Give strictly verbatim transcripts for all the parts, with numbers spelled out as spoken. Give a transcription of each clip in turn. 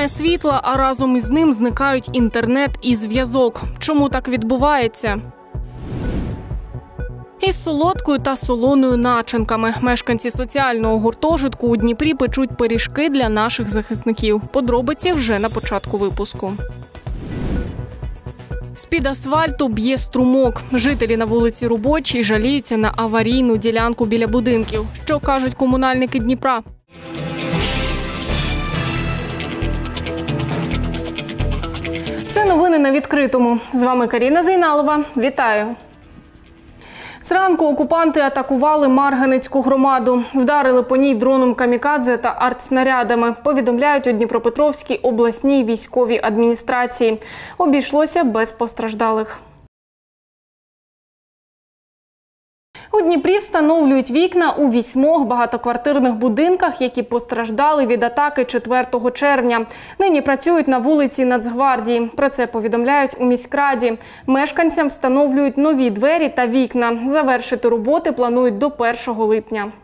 Немає світла, а разом із ним зникають інтернет і зв'язок. Чому так відбувається? Із солодкою та солоною начинками мешканці соціального гуртожитку у Дніпрі печуть пиріжки для наших захисників. Подробиці вже на початку випуску. З-під асфальту б'є струмок. Жителі на вулиці Робочій жаліються на аварійну ділянку біля будинків. Що кажуть комунальники Дніпра? Це новини на відкритому. З вами Каріна Зейналова. Вітаю! Зранку окупанти атакували Марганецьку громаду. Вдарили по ній дроном камікадзе та артснарядами. Повідомляють у Дніпропетровській обласній військовій адміністрації. Обійшлося без постраждалих. У Дніпрі встановлюють вікна у вісьмох багатоквартирних будинках, які постраждали від атаки четвертого червня. Нині працюють на вулиці Нацгвардії. Про це повідомляють у міськраді. Мешканцям встановлюють нові двері та вікна. Завершити роботи планують до першого липня.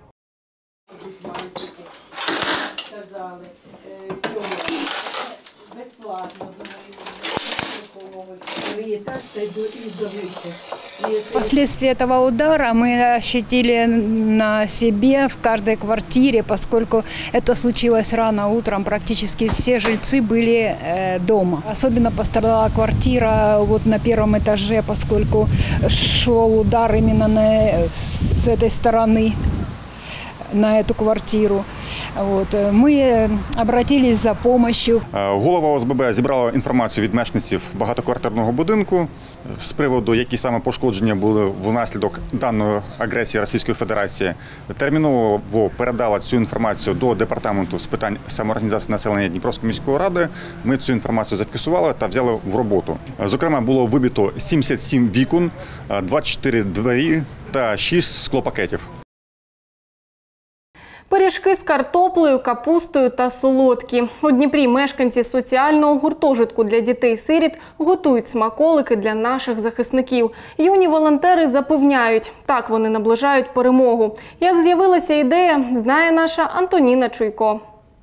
Последствия этого удара мы ощутили на себе в каждой квартире, поскольку это случилось рано утром, практически все жильцы были дома. Особенно пострадала квартира вот на первом этаже, поскольку шел удар именно на, с этой стороны на эту квартиру. От. Ми обратились за допомогою. Голова О С Б Б зібрала інформацію від мешканців багатоквартирного будинку з приводу, які саме пошкодження були внаслідок даної агресії Російської Федерації. Терміново передала цю інформацію до департаменту з питань самоорганізації населення Дніпровської міської ради. Ми цю інформацію зафіксували та взяли в роботу. Зокрема, було вибито сімдесят сім вікон, двадцять чотири двері та шість склопакетів. Пиріжки з картоплею, капустою та солодкі. У Дніпрі мешканці соціального гуртожитку для дітей-сиріт готують смаколики для наших захисників. Юні волонтери запевняють, так вони наближають перемогу. Як з'явилася ідея, знає наша Антоніна Чуйко.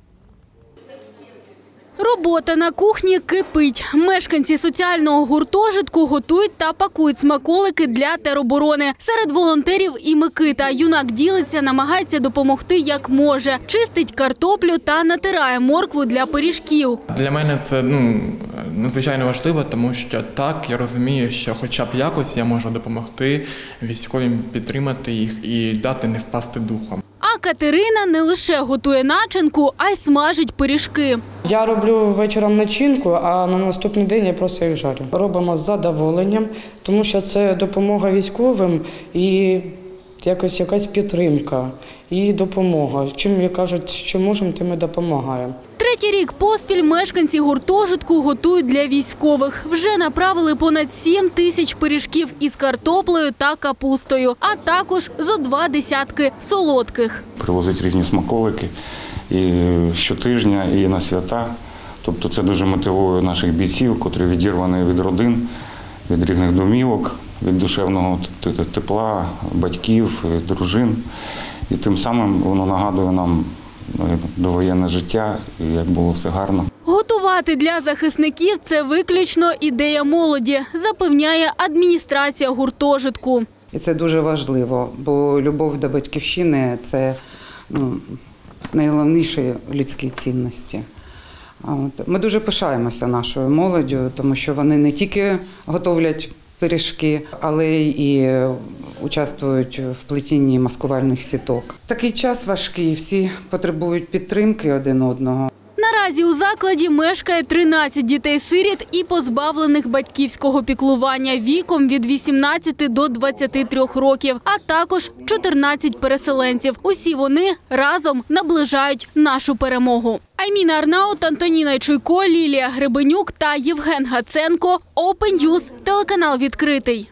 Робота на кухні кипить. Мешканці соціального гуртожитку готують та пакують смаколики для тероборони. Серед волонтерів і Микита. Юнак ділиться, намагається допомогти як може. Чистить картоплю та натирає моркву для пиріжків. Для мене це ну, надзвичайно важливо, тому що так, я розумію, що хоча б якось я можу допомогти військовим, підтримати їх і дати не впасти духом. А Катерина не лише готує начинку, а й смажить пиріжки. Я роблю вечором начинку, а на наступний день я просто їх жарю. Робимо з задоволенням, тому що це допомога військовим і якось якась підтримка і допомога. Чим, як кажуть, що можемо, тим і допомагаємо. Третій рік поспіль мешканці гуртожитку готують для військових. Вже направили понад сім тисяч пиріжків із картоплею та капустою, а також зо два десятки солодких. Привозять різні смаколики і щотижня, і на свята. Тобто це дуже мотивує наших бійців, котрі відірвані від родин, від рідних домівок, від душевного тепла, батьків, дружин. І тим самим воно нагадує нам довоєнне життя, і як було все гарно. Готувати для захисників – це виключно ідея молоді, запевняє адміністрація гуртожитку. І це дуже важливо, бо любов до батьківщини – це ну, найголовніші людські цінності. Ми дуже пишаємося нашою молоддю, тому що вони не тільки готовлять пиріжки, але і участвують в плетінні маскувальних сіток. Такий час важкий, всі потребують підтримки один одного. Наразі у закладі мешкає тринадцять дітей-сиріт і позбавлених батьківського піклування віком від вісімнадцяти до двадцяти трьох років, а також чотирнадцять переселенців. Усі вони разом наближають нашу перемогу. Айміна Арнаут, Антоніна Чуйко, Лілія Гребенюк та Євген Гаценко. Open News, телеканал «Відкритий».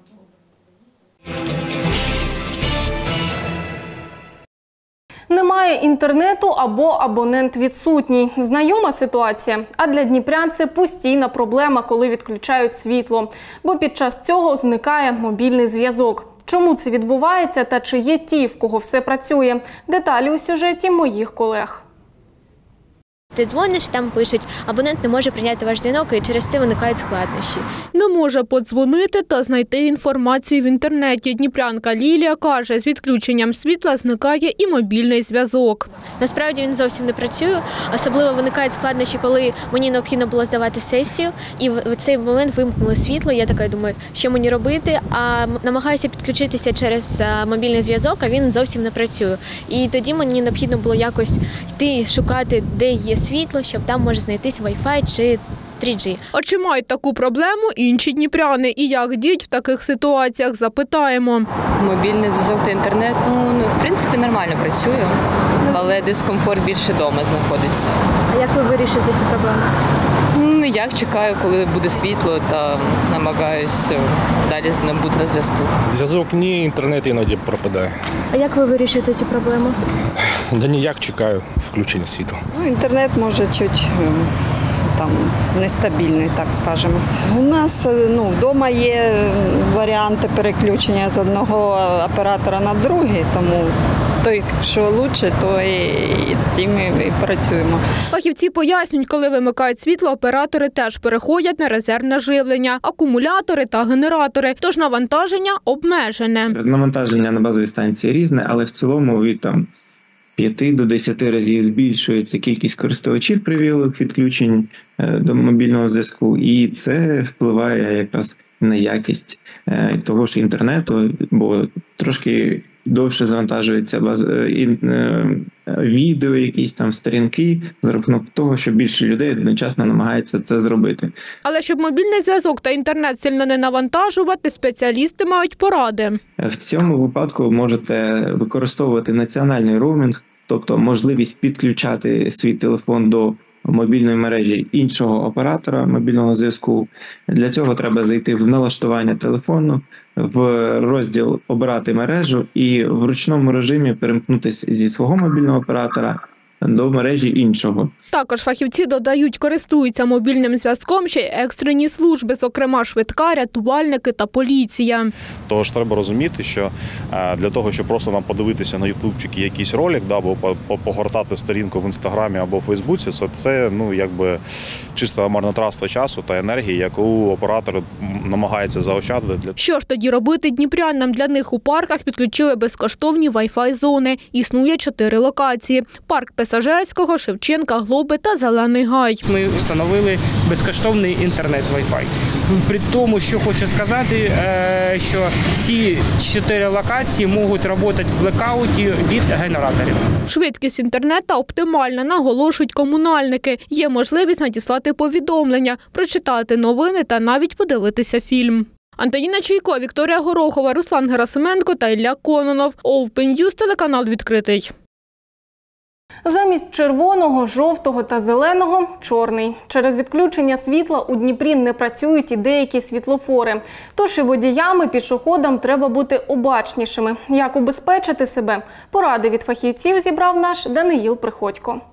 Немає інтернету або абонент відсутній. Знайома ситуація? А для дніпрян це постійна проблема, коли відключають світло. Бо під час цього зникає мобільний зв'язок. Чому це відбувається та чи є ті, в кого все працює? Деталі у сюжеті моїх колег. Ти дзвониш, там пишуть, абонент не може прийняти ваш дзвінок, і через це виникають складнощі. Не може подзвонити та знайти інформацію в інтернеті. Дніпрянка Лілія каже, з відключенням світла зникає і мобільний зв'язок. Насправді він зовсім не працює, особливо виникають складнощі, коли мені необхідно було здавати сесію, і в цей момент вимкнуло світло. Я така думаю, що мені робити, а намагаюся підключитися через мобільний зв'язок, а він зовсім не працює. І тоді мені необхідно було якось йти шукати, де є світло, щоб там може знайтись Wi-Fi чи три джі. А чи мають таку проблему інші дніпряни? І як діють в таких ситуаціях, запитаємо. Мобільний зв'язок та інтернет, ну, ну, в принципі, нормально працює, але дискомфорт більше вдома знаходиться. А як ви вирішите цю проблему? Ну, як чекаю, коли буде світло, та намагаюся далі бути на зв'язку. Зв'язок ні, інтернет іноді пропадає. А як ви вирішите цю проблему? Да ніяк, чекаю включення світла. Ну, інтернет може чуть там нестабільний, так скажемо. У нас ну, вдома є варіанти переключення з одного оператора на другий, тому той, що краще, то і тим і працюємо. Фахівці пояснюють, коли вимикають світло, оператори теж переходять на резервне живлення, акумулятори та генератори, тож навантаження обмежене. Навантаження на базовій станції різне, але в цілому від там п'яти до десяти разів збільшується кількість користувачів привілих відключень до мобільного зв'язку, і це впливає якраз на якість того ж інтернету, бо трошки довше завантажується баз... відео, якісь там сторінки, за рахунок того, що більше людей одночасно намагається це зробити. Але щоб мобільний зв'язок та інтернет сильно не навантажувати, спеціалісти мають поради. В цьому випадку можете використовувати національний роумінг, тобто можливість підключати свій телефон до мобільної мережі іншого оператора мобільного зв'язку. Для цього треба зайти в налаштування телефону, в розділ «Обрати мережу» і в ручному режимі перемкнутися зі свого мобільного оператора до мережі іншого. Також фахівці додають, користуються мобільним зв'язком ще й екстрені служби, зокрема швидка, рятувальники та поліція. Тож треба розуміти, що для того, щоб просто нам подивитися на ютубчики якийсь ролик, да, або погортати сторінку в інстаграмі або в фейсбуці, це ну, якби чисто марнотратство часу та енергії, яку оператор намагається заощадити. Що ж тоді робити дніпрянам? Для них у парках підключили безкоштовні Wi-Fi зони. Існує чотири локації. Парк Пасажирського, Шевченка, Глоби та Зелений Гай. Ми встановили безкоштовний інтернет Wi-Fi. При тому, що хочу сказати, що ці чотири локації можуть працювати в блекауті від генераторів. Швидкість інтернету оптимальна, наголошують комунальники. Є можливість надіслати повідомлення, прочитати новини та навіть подивитися фільм. Антоніна Чайко, Вікторія Горохова, Руслан Герасименко та Ілля Кононов. Open News, телеканал відкритий. Замість червоного, жовтого та зеленого – чорний. Через відключення світла у Дніпрі не працюють і деякі світлофори. Тож і водіям, і пішоходам треба бути обачнішими. Як убезпечити себе? Поради від фахівців зібрав наш Даниїл Приходько.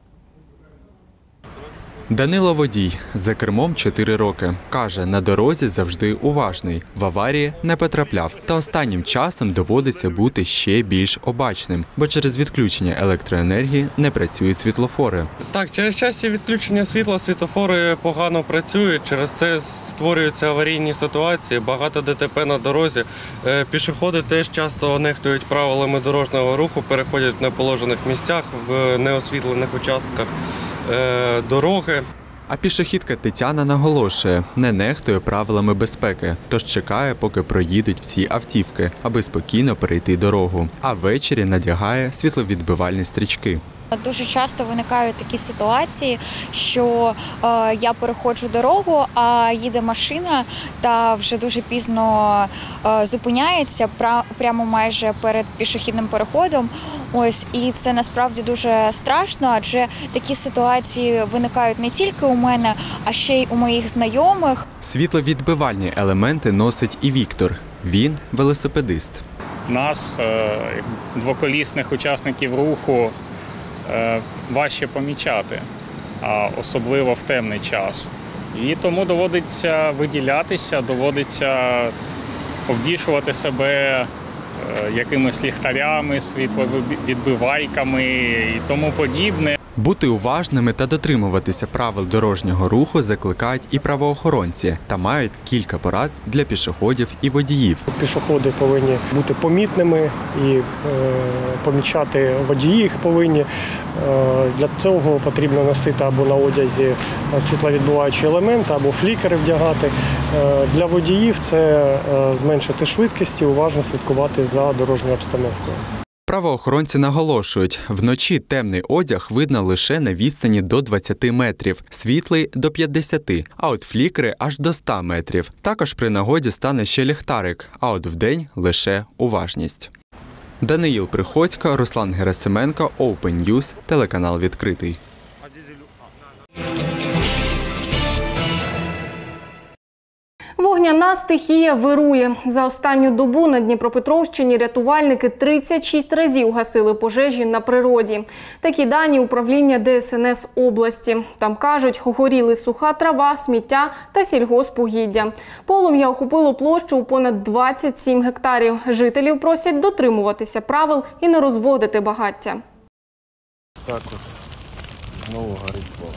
Данило водій, за кермом чотири роки. Каже, на дорозі завжди уважний, в аварії не потрапляв. Та останнім часом доводиться бути ще більш обачним, бо через відключення електроенергії не працюють світлофори. Так, через часті відключення світла світлофори погано працюють, через це створюються аварійні ситуації, багато Де Те Пе на дорозі. Пішоходи теж часто нехтують правилами дорожнього руху, переходять в неположених місцях, в неосвітлених участках дороги. А пішохідка Тетяна наголошує, не нехтує правилами безпеки, тож чекає, поки проїдуть всі автівки, аби спокійно перейти дорогу. А ввечері надягає світловідбивальні стрічки. Дуже часто виникають такі ситуації, що е, я переходжу дорогу, а їде машина та вже дуже пізно е, зупиняється пра, прямо майже перед пішохідним переходом. Ось, і це насправді дуже страшно, адже такі ситуації виникають не тільки у мене, а ще й у моїх знайомих. Світловідбивальні елементи носить і Віктор. Він – велосипедист. Нас, двоколісних учасників руху, важче помічати, а особливо в темний час. І тому доводиться виділятися, доводиться обвішувати себе якимись ліхтарями, світловідбивайками і тому подібне. Бути уважними та дотримуватися правил дорожнього руху закликають і правоохоронці та мають кілька порад для пішоходів і водіїв. Пішоходи повинні бути помітними і е, помічати водії їх повинні. Е, для цього потрібно носити або на одязі світловідбиваючі елементи, або флікери вдягати. Е, для водіїв це е, зменшити швидкість і уважно слідкувати за дорожньою обстановкою. Правоохоронці наголошують, вночі темний одяг видно лише на відстані до двадцяти метрів, світлий – до п'ятдесяти, а от флікери – аж до ста метрів. Також при нагоді стане ще ліхтарик, а от вдень – лише уважність. Даниїл Приходько, Руслан Герасименко, Open News, телеканал «Відкритий». Вогняна стихія вирує. За останню добу на Дніпропетровщині рятувальники тридцять шість разів гасили пожежі на природі. Такі дані управління Де Ес Ен Ес області. Там кажуть, горіли суха трава, сміття та сільгоспугіддя. Полум'я охопило площу у понад двадцять сім гектарів. Жителів просять дотримуватися правил і не розводити багаття. Так от, знову горить поле.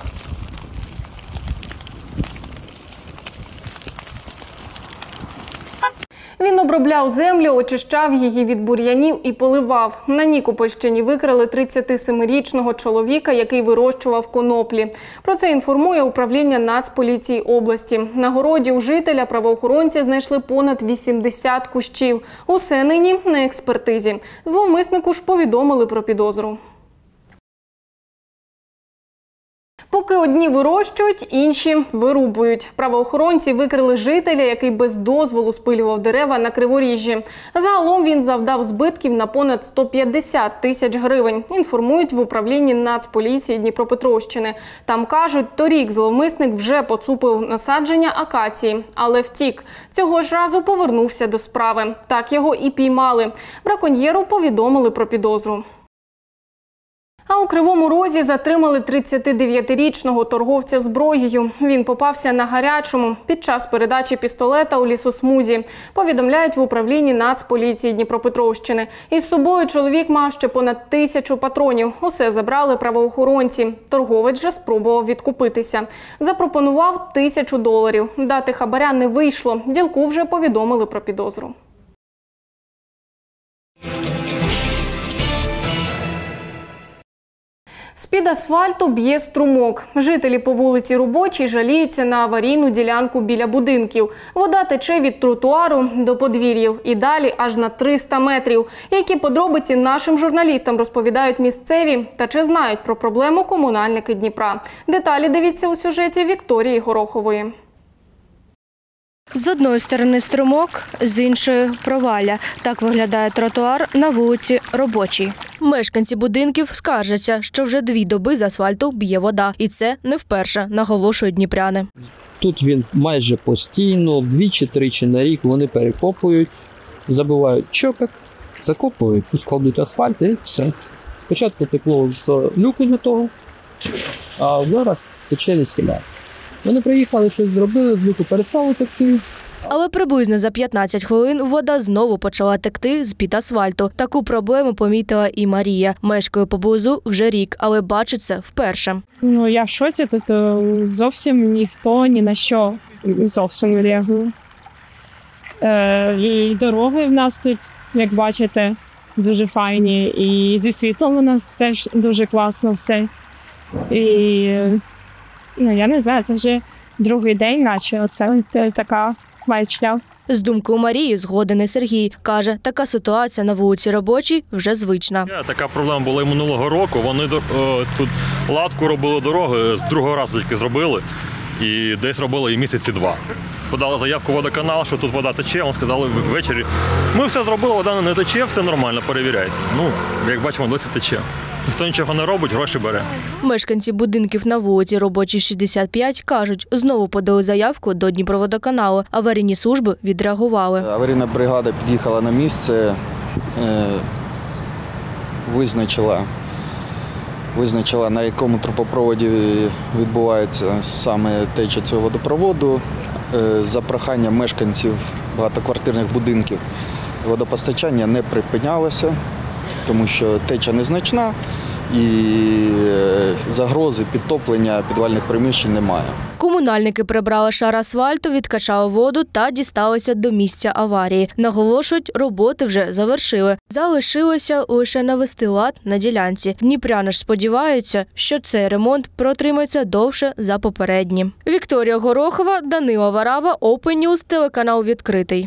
Він обробляв землю, очищав її від бур'янів і поливав. На Нікопольщині викрили тридцятисемирічного чоловіка, який вирощував коноплі. Про це інформує управління Нацполіції області. На городі у жителя правоохоронці знайшли понад вісімдесят кущів. Усе нині на експертизі. Зловмиснику ж повідомили про підозру. Поки одні вирощують, інші вирубують. Правоохоронці викрили жителя, який без дозволу спилював дерева на Криворіжжі. Загалом він завдав збитків на понад сто п'ятдесят тисяч гривень, інформують в управлінні Нацполіції Дніпропетровщини. Там кажуть, торік зловмисник вже поцупив насадження акації, але втік. Цього ж разу повернувся до справи. Так його і піймали. Браконьєру повідомили про підозру. А у Кривому Розі затримали тридцятидев'ятирічного торговця зброєю. Він попався на гарячому під час передачі пістолета у лісосмузі, повідомляють в управлінні Нацполіції Дніпропетровщини. Із собою чоловік мав ще понад тисячу патронів. Усе забрали правоохоронці. Торговець же спробував відкупитися. Запропонував тисячу доларів. Дати хабаря не вийшло. Ділку вже повідомили про підозру. З-під асфальту б'є струмок. Жителі по вулиці Робочій жаліються на аварійну ділянку біля будинків. Вода тече від тротуару до подвір'їв і далі аж на триста метрів. Які подробиці нашим журналістам розповідають місцеві та чи знають про проблему комунальники Дніпра. Деталі дивіться у сюжеті Вікторії Горохової. З одної сторони струмок, з іншої – провалля. Так виглядає тротуар на вулиці Робочій. Мешканці будинків скаржаться, що вже дві доби з асфальту б'є вода. І це не вперше, наголошують дніпряни. Тут він майже постійно, двічі-тричі на рік вони перекопують, забивають чопик, закопують, складуть асфальт і все. Спочатку текло з люку для того, а зараз тече від сіля. Вони приїхали, щось зробили, з люку перестали текти. Але приблизно за п'ятнадцять хвилин вода знову почала текти з-під асфальту. Таку проблему помітила і Марія. Мешкає поблизу вже рік, але бачить це вперше. Ну, я в шоці, тут зовсім ніхто ні на що зовсім не реагує. Е, і дороги в нас тут, як бачите, дуже файні. І зі світлом у нас теж дуже класно все. І, ну, я не знаю, це вже другий день, наче оце така майчля. З думкою Марії згоден і Сергій. Каже, така ситуація на вулиці Робочій вже звична. Така проблема була і минулого року. Вони о, тут латку робили дороги, з другого разу тільки зробили. І десь робили і місяці два. Подали заявку в водоканал, що тут вода тече, вони сказали ввечері. Ми все зробили, вода не тече, все нормально, перевіряйте. Ну, як бачимо, досі тече. Ніхто нічого не робить, гроші бере. Мешканці будинків на вулиці Робочій шістдесят п'ять кажуть, знову подали заявку до Дніпроводоканалу. Аварійні служби відреагували. Аварійна бригада під'їхала на місце, визначила, визначила, на якому трубопроводі відбувається саме теча цього водопроводу. За проханням мешканців багатоквартирних будинків водопостачання не припинялося, тому що теча незначна і загрози підтоплення підвальних приміщень немає. Комунальники прибрали шар асфальту, відкачали воду та дісталися до місця аварії. Наголошують, роботи вже завершили. Залишилося лише навести лад на ділянці. Дніпряни ж сподіваються, що цей ремонт протримається довше за попередні. Вікторія Горохова, Данила Варава, Open News, телеканал «Відкритий».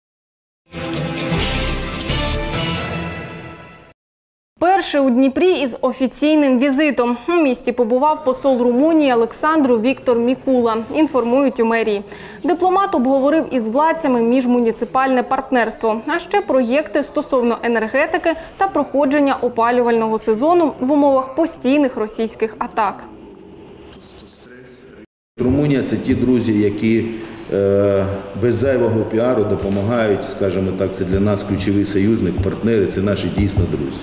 Перший у Дніпрі із офіційним візитом. У місті побував посол Румунії Олександру Віктор Мікула, інформують у мерії. Дипломат обговорив із владцями міжмуніципальне партнерство, а ще проєкти стосовно енергетики та проходження опалювального сезону в умовах постійних російських атак. Румунія – це ті друзі, які е, без зайвого піару допомагають, скажімо так, це для нас ключовий союзник, партнери, це наші дійсно друзі.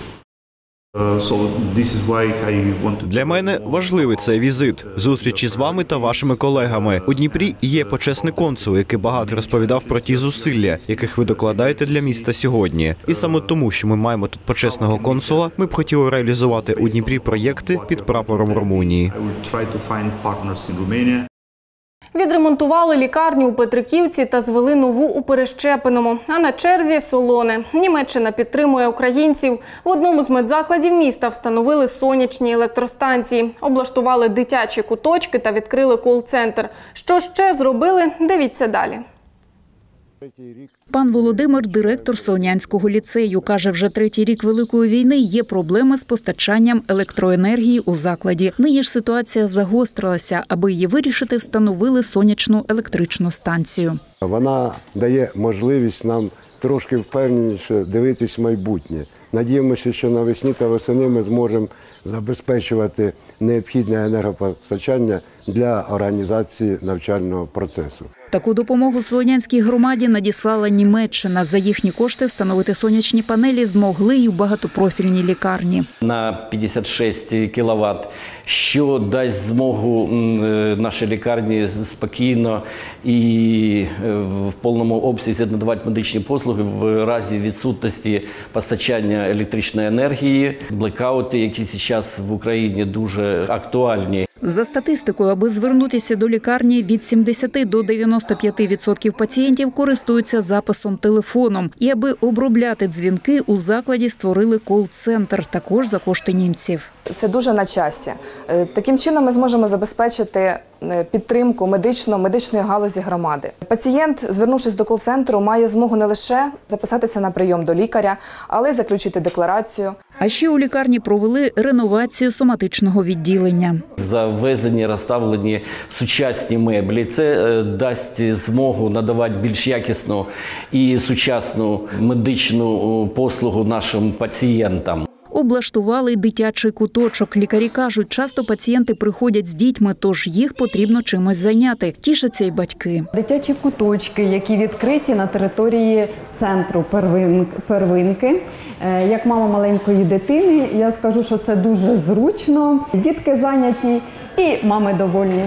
Для мене важливий цей візит – зустрічі з вами та вашими колегами. У Дніпрі є почесний консул, який багато розповідав про ті зусилля, яких ви докладаєте для міста сьогодні. І саме тому, що ми маємо тут почесного консула, ми б хотіли реалізувати у Дніпрі проєкти під прапором Румунії. Відремонтували лікарню у Петриківці та звели нову у Перещепиному. А на черзі – Солоне. Німеччина підтримує українців. В одному з медзакладів міста встановили сонячні електростанції, облаштували дитячі куточки та відкрили кол-центр. Що ще зробили – дивіться далі. Пан Володимир – директор Солонянського ліцею. Каже, вже третій рік Великої війни є проблеми з постачанням електроенергії у закладі. Нині ж ситуація загострилася. Аби її вирішити, встановили сонячну електричну станцію. Вона дає можливість нам трошки впевненіше дивитись в майбутнє. Надіємося, що навесні та восени ми зможемо забезпечувати необхідне енергопостачання для організації навчального процесу. Таку допомогу Солонянській громаді надіслала Німеччина. За їхні кошти встановити сонячні панелі змогли й у багатопрофільній лікарні. На п'ятдесят шість кіловат, що дасть змогу нашій лікарні спокійно і в повному обсязі надавати медичні послуги в разі відсутності постачання електричної енергії. Блекаути, які зараз в Україні дуже актуальні. За статистикою, аби звернутися до лікарні, від сімдесяти до дев'яноста п'яти відсотків пацієнтів користуються записом телефоном. І аби обробляти дзвінки, у закладі створили кол-центр, також за кошти німців. Це дуже на часі. Таким чином ми зможемо забезпечити підтримку медично, медичної галузі громади. Пацієнт, звернувшись до кол-центру, має змогу не лише записатися на прийом до лікаря, але й заключити декларацію. А ще у лікарні провели реновацію соматичного відділення. Завезені, розставлені сучасні меблі. Це дасть змогу надавати більш якісну і сучасну медичну послугу нашим пацієнтам. Облаштували дитячий куточок. Лікарі кажуть, часто пацієнти приходять з дітьми, тож їх потрібно чимось зайняти. Тішаться й батьки. Дитячі куточки, які відкриті на території центру первинки. Як мама маленької дитини, я скажу, що це дуже зручно. Дітки зайняті і мами довольні.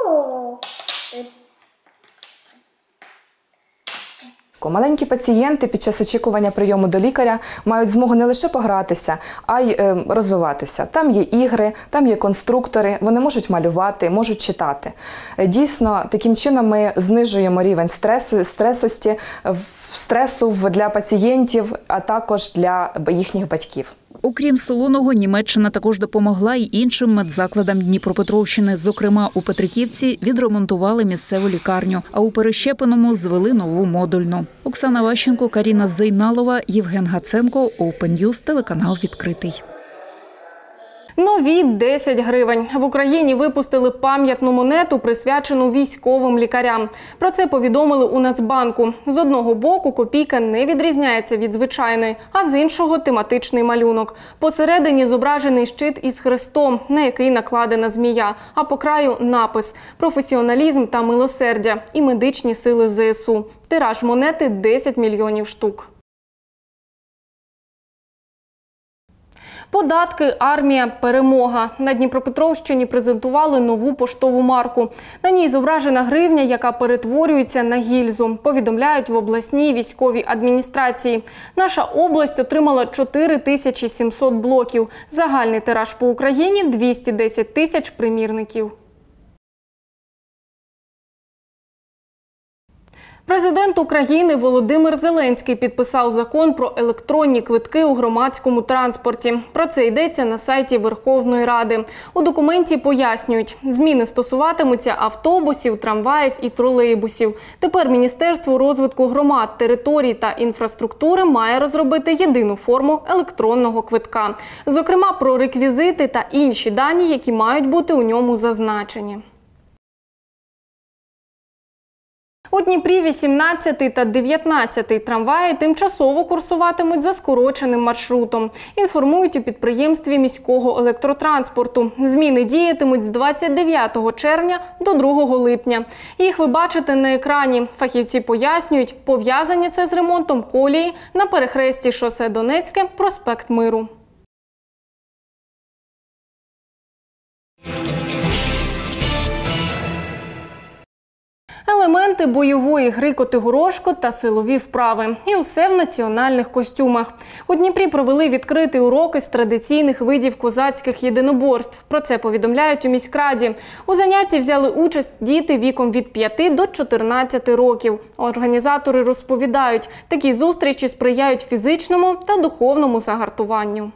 Маленькі пацієнти під час очікування прийому до лікаря мають змогу не лише погратися, а й розвиватися. Там є ігри, там є конструктори, вони можуть малювати, можуть читати. Дійсно, таким чином ми знижуємо рівень стресу, стресості, стресу для пацієнтів, а також для їхніх батьків. Окрім Солоного, Німеччина також допомогла й іншим медзакладам Дніпропетровщини. Зокрема, у Петриківці відремонтували місцеву лікарню, а у Перещепиному звели нову модульну. Оксана Ващенко, Каріна Зейналова, Євген Гаценко, Open News, телеканал «Відкритий». Нові десять гривень. В Україні випустили пам'ятну монету, присвячену військовим лікарям. Про це повідомили у Нацбанку. З одного боку копійка не відрізняється від звичайної, а з іншого – тематичний малюнок. Посередині зображений щит із хрестом, на який накладена змія, а по краю – напис «Професіоналізм та милосердя» і медичні сили зе ес у. Тираж монети – десять мільйонів штук. Податки, армія, перемога. На Дніпропетровщині презентували нову поштову марку. На ній зображена гривня, яка перетворюється на гільзу. Повідомляють в обласній військовій адміністрації. Наша область отримала чотири тисячі сімсот блоків. Загальний тираж по Україні – двісті десять тисяч примірників. Президент України Володимир Зеленський підписав закон про електронні квитки у громадському транспорті. Про це йдеться на сайті Верховної Ради. У документі пояснюють, зміни стосуватимуться автобусів, трамваїв і тролейбусів. Тепер Міністерство розвитку громад, територій та інфраструктури має розробити єдину форму електронного квитка. Зокрема, про реквізити та інші дані, які мають бути у ньому зазначені. У Дніпрі вісімнадцятий та дев'ятнадцятий трамваї тимчасово курсуватимуть за скороченим маршрутом. Інформують у підприємстві міського електротранспорту. Зміни діятимуть з двадцять дев'ятого червня до другого липня. Їх ви бачите на екрані. Фахівці пояснюють, пов'язання це з ремонтом колії на перехресті шосе Донецьке – проспект Миру. Елементи бойової гри «Котигорошко» та силові вправи. І усе в національних костюмах. У Дніпрі провели відкритий урок із традиційних видів козацьких єдиноборств. Про це повідомляють у міськраді. У занятті взяли участь діти віком від п'яти до чотирнадцяти років. Організатори розповідають, такі зустрічі сприяють фізичному та духовному загартуванню.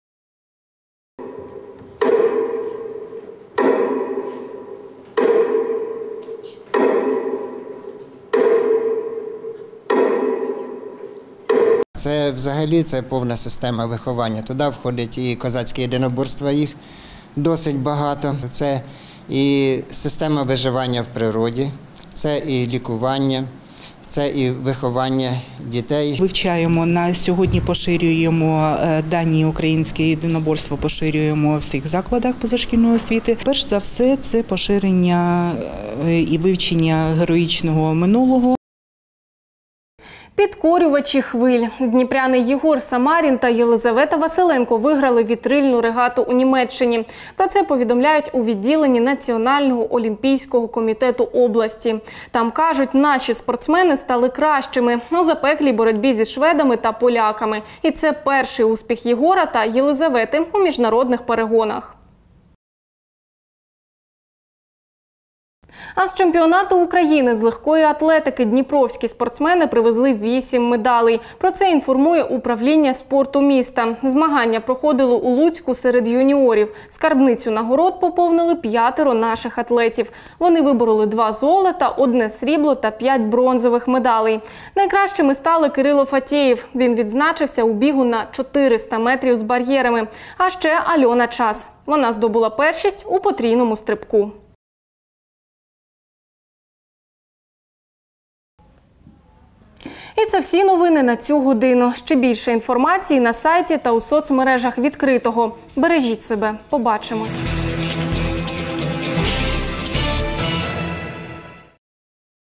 Це взагалі це повна система виховання. Туди входять і козацькі єдиноборства, їх досить багато. Це і система виживання в природі, це і лікування, це і виховання дітей. Вивчаємо на сьогодні, поширюємо дані українське єдиноборство, поширюємо в всіх закладах позашкільної освіти. Перш за все, це поширення і вивчення героїчного минулого. Підкорювачі хвиль. Дніпряни Єгор Самарін та Єлизавета Василенко виграли вітрильну регату у Німеччині. Про це повідомляють у відділенні Національного олімпійського комітету області. Там кажуть, наші спортсмени стали кращими у запеклій боротьбі зі шведами та поляками. І це перший успіх Єгора та Єлизавети у міжнародних перегонах. А з чемпіонату України з легкої атлетики дніпровські спортсмени привезли вісім медалей. Про це інформує управління спорту міста. Змагання проходили у Луцьку серед юніорів. Скарбницю нагород поповнили п'ятеро наших атлетів. Вони вибороли два золота, одне срібло та п'ять бронзових медалей. Найкращими стали Кирило Фатєєв. Він відзначився у бігу на чотириста метрів з бар'єрами. А ще Альона Час. Вона здобула першість у потрійному стрибку. І це всі новини на цю годину. Ще більше інформації на сайті та у соцмережах відкритого. Бережіть себе. Побачимось.